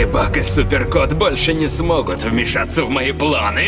Леди Баг и Суперкот больше не смогут вмешаться в мои планы.